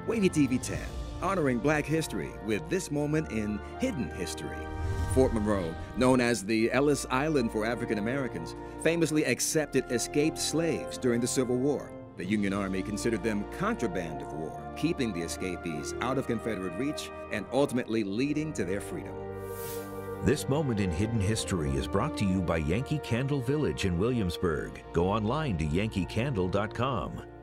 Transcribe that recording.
Wavy TV 10, honoring Black history with this moment in hidden history. Fort Monroe, known as the Ellis Island for African Americans, famously accepted escaped slaves during the Civil War. The Union Army considered them contraband of war, keeping the escapees out of Confederate reach and ultimately leading to their freedom. This moment in hidden history is brought to you by Yankee Candle Village in Williamsburg. Go online to yankeecandle.com.